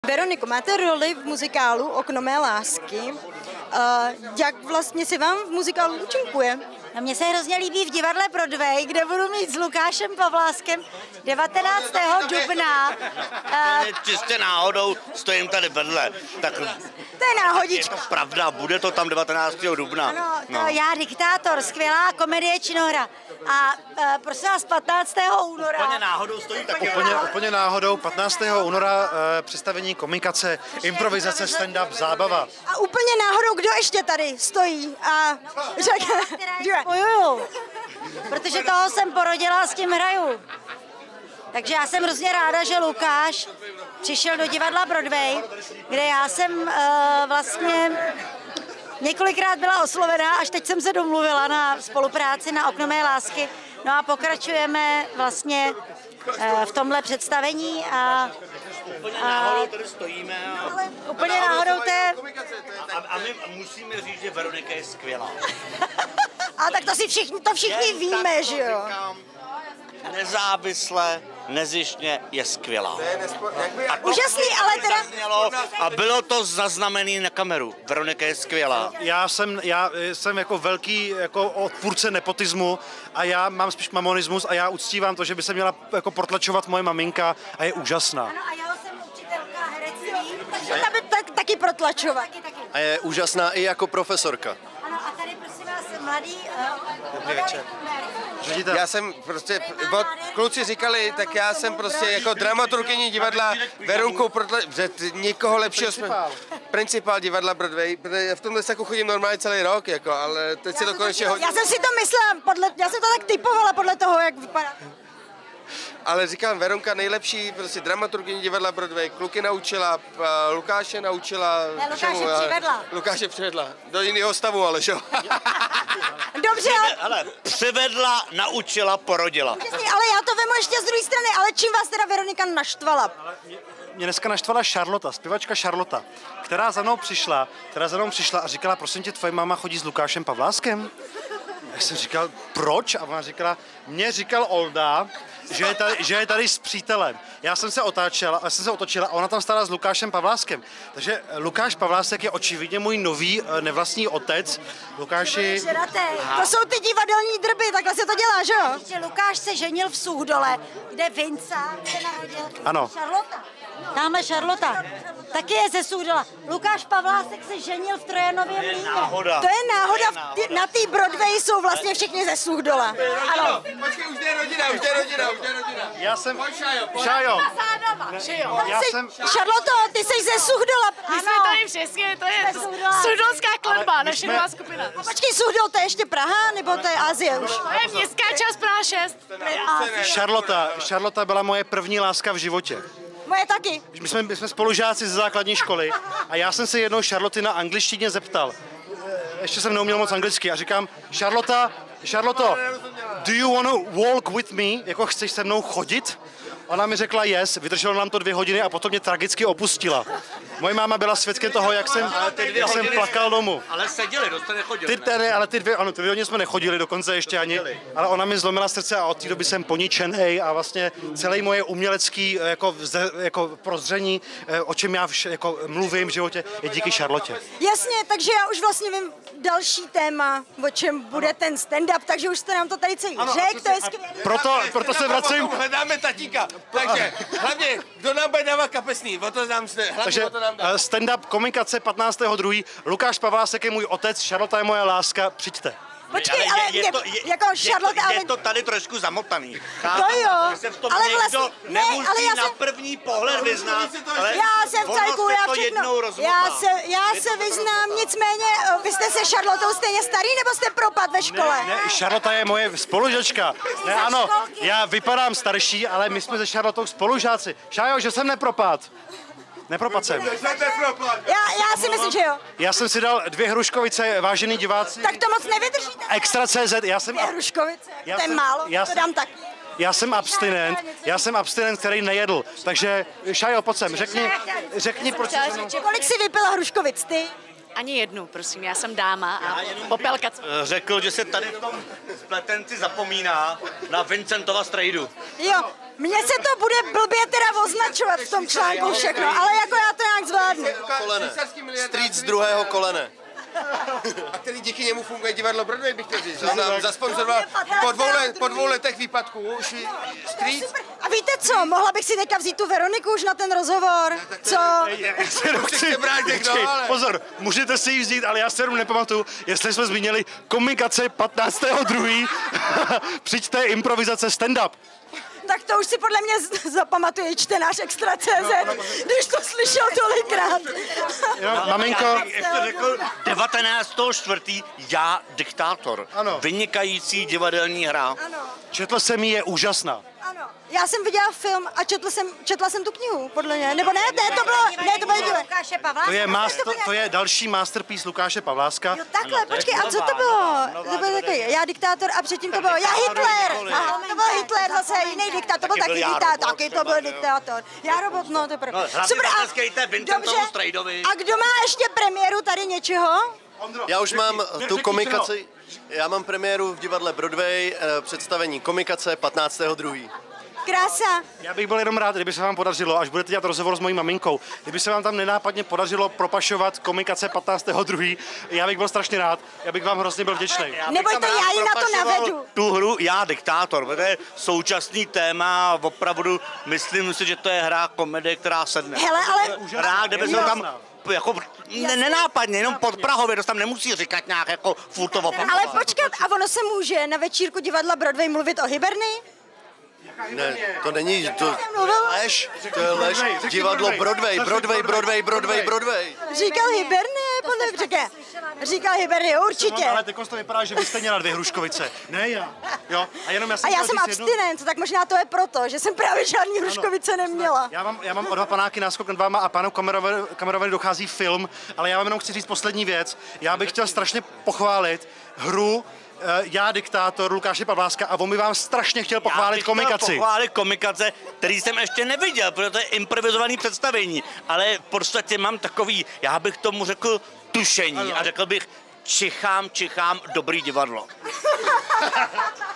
Veroniko, máte roli v muzikálu Okno mé lásky. Jak vlastně se vám v muzikálu účinkuje? No, mně se hrozně líbí v divadle Broadway, kde budu mít s Lukášem Pavláskem 19. dubna. Čistě náhodou stojím tady vedle. Tak To je náhodička. je to pravda, bude to tam 19. dubna. Ano, Já diktátor, skvělá komedie činohra. A prosím vás, 15. února. Úplně náhodou stojí taky. Úplně náhodou 15. února představení komikace, improvizace, stand-up, zábava. A úplně náhodou, kdo ještě tady stojí a řekne, že Spojuju, protože toho jsem porodila, s tím hraju. Takže já jsem hrozně ráda, že Lukáš přišel do divadla Broadway, kde já jsem vlastně několikrát byla oslovená, až teď jsem se domluvila na spolupráci na Okno mé lásky. No a pokračujeme vlastně v tomhle představení a Úplně náhodou tady stojíme. úplně náhodou to je... A my musíme říct, že Veronika je skvělá. A tak to všichni víme, že jo? Nezávisle, nezištně je skvělá. Úžasný, ale teda... A bylo to zaznamené na kameru. Veronika je skvělá. Já jsem jako velký jako odpůrce nepotismu a já mám spíš mamonismus a já uctívám to, že by se měla jako protlačovat moje maminka a je úžasná. Ano, a já jsem učitelka herectví, Takže ta by taky protlačovat. taky. A je úžasná i jako profesorka. Ano, a tady prosím vás mladý... Dobrý večer. Ředitel. Já jsem prostě, kluci říkali, tak já jsem prostě jako dramaturgyní divadla Verunku, že nikoho lepšího jsme... Principál divadla Broadway, protože v tomhle saku chodím normálně celý rok, jako, ale teď si to konečně hodí. Já jsem si to myslela, já jsem to tak typovala podle toho, jak vypadá. Ale říkám, Verunka nejlepší, prostě dramaturgyní divadla Broadway, kluky naučila, Lukáše naučila... Lukáše přivedla. Lukáše přivedla, do jiného stavu, ale jo. Dobře, Ale přivedla, naučila, porodila. ale já to vemu ještě z druhé strany, ale čím vás teda Veronika naštvala? Mě dneska naštvala Charlotta, zpěvačka Charlotta, která za mnou přišla a říkala, prosím tě, tvoje máma chodí s Lukášem Pavláskem? Já jsem říkal, proč? A ona říkala, mě říkal Olda, že je tady s přítelem. Já jsem se otočila a ona tam stála s Lukášem Pavláskem. Takže Lukáš Pavlásek je očividně můj nový nevlastní otec. Lukáši... To jsou ty divadelní drby, takhle se to dělá, že jo? Že Lukáš se ženil v Suchdole, kde Vinca se narodil. Ano. Charlotta. Tamhle Charlotta. Taky je ze Suchdola. Lukáš Pavlásek se ženil v Trojanově Mlýně. To je náhoda, na té Broadway jsou vlastně všichni ze Suchdola. Ano. Počkej, už jde rodina. Já jsem... Šájo. Charlotte, ty jsi ze Suchdola. My jsme tady přesně, to je suchdolská kletba, naše nová skupina. Počkej, Suchdol, to je ještě Praha, nebo to je Asie už? To je městská část Praha 6. Charlotta byla moje první láska v životě. Moje taky. My jsme spolužáci ze základní školy a já jsem se jednou Charloty na angličtině zeptal. Ještě jsem neuměl moc anglicky a říkám, Charlotte, do you want to walk with me? Jako chceš se mnou chodit? Ona mi řekla yes, vydrželo nám to 2 hodiny a potom mě tragicky opustila. Moje máma byla svědkem toho, jak jsem plakal domů. Ale seděli, dost nechodili. Ty 2 hodiny jsme nechodili dokonce ještě ani, ale ona mi zlomila srdce a od té doby jsem poničenej a vlastně celé moje umělecký jako prozření, o čem já jako mluvím v životě, je díky Charlotte. Jasně, takže já už vlastně vím další téma, o čem bude ten stand-up, takže už jste nám to tady celý řekl, to je skvělé. Proto se vracím. Hledáme tatíka, takže hlavně, kdo nám bude dávat kapesný, o to nám jste, hlavně o to nám dá. Stand-up komikace 15.2. Lukáš Pavlásek je můj otec, Charlotta je moje láska, přijďte. Počkej, ale jako Charlotte, ale... Je to tady trošku zamotaný. To jo, Že se v tom ale někdo vlastně, nemusí ale já na jsem... první pohled vyznat, ale Já jsem v ono celku, se já to jednou všechno, rozmotá. já se vyznám, nicméně, vy jste se Charlottou stejně starý, nebo jste propad ve škole? Ne, Charlotta je moje spolužačka. Ne, ano, já vypadám starší, ale my jsme se Charlottou spolužáci. Šájo, že jsem nepropad. Nepropad jsem. Já si myslím, že jo. Já jsem si dal 2 hruškovice, vážený diváci. Tak to moc nevydržíte. Extra.cz, já jsem... 2 hruškovice, to je málo, to dám taky. Já jsem abstinent, který nejedl. Takže, Šajo, pojď sem, řekni proč... Kolik si vypila hruškovic, ty? Ani jednu, prosím, já jsem dáma a popelka. Řekl, že se tady v tom spletenci zapomíná na Vincentova strejdu. Jo, Mně se to bude blbě teda označovat v tom článku všechno, ale jako já to nějak zvládnu. Kolene. Street z druhého kolene. A který díky němu funguje divadlo Broadway, bych chtěl říct. Zasponzoroval po 2 letech výpadků Street. A víte co, mohla bych si teďka vzít tu Veroniku už na ten rozhovor, co? Pozor, můžete si ji vzít, ale já se jenom nepamatuju, jestli jsme zmínili komikace 15.2. Přijďte improvizace stand-up. Tak to už si podle mě zapamatuje čtenář Extra.cz, když to slyšel tolikrát. Maminko, Jak to řekl 19.4. Já diktátor. Ano. Vynikající divadelní hra. Ano, četl jsem ji, je úžasná. ano. Já jsem viděla film a četla jsem tu knihu, podle mě. Nebo ne, to bylo díle. Lukáše Pavláska. To je další masterpiece Lukáše Pavláska. Jo, takhle, počkej, a co to bylo? To bylo takový, já diktátor a předtím to bylo, já Hitler. Aha, to byl Hitler, zase jiný diktátor, to byl taky diktátor, taky to byl diktátor. Já robot, no to je pravda. Super, a kdo má ještě premiéru tady něčeho? Já už mám tu komikaci, já mám premiéru v divadle Broadway, představení komikace 15.2. Krása. Já bych byl jenom rád, kdyby se vám podařilo, až budete dělat rozhovor s mojí maminkou, kdyby se vám tam nenápadně podařilo propašovat komikace 15.2. Já bych byl strašně rád, já bych vám hrozně byl vděčný. Nebojte, já ji na to navedu. Tu hru Já diktátor, to je současný téma, opravdu myslím si, že to je hra komedie, která sedne. Hele, ale... Hra, kde by se tam jako nenápadně, jenom pod Prahově, to tam nemusí říkat nějak jako furt to opakovat. Ale počkat, a ono se může na večírku divadla Broadway mluvit o Hiberny? Ne, to není, to lež, to je lež. Divadlo Broadway. Říkal Hiberny, říkal Hiberny, určitě. Ale teď to vypadá, že byste měla 2 Hruškovice. Ne já. Jo, a jenom A já chtěl jsem říct abstinent, tak možná to je proto, že jsem právě žádný Hruškovice neměla. Já mám o 2 panáky náskok nad váma a panu Kamerovi dochází film, ale já vám jenom chci říct poslední věc. Já bych chtěl strašně pochválit hru Já diktátor Lukáše Pavláska a on by vám strašně chtěl pochválit komikaci. Pochválit komikace, který jsem ještě neviděl, protože to je improvizovaný představení, ale v podstatě mám takový, já bych tomu řekl tušení a řekl bych čichám, dobrý divadlo.